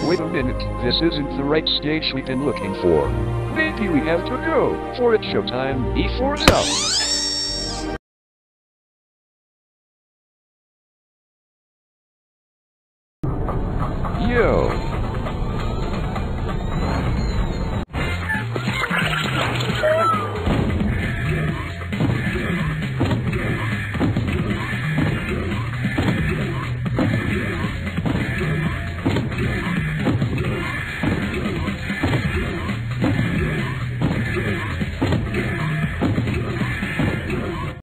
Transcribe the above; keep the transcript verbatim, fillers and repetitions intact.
Wait a minute, this isn't the right stage we've been looking for. Maybe we have to go, for it's showtime before now. Yo.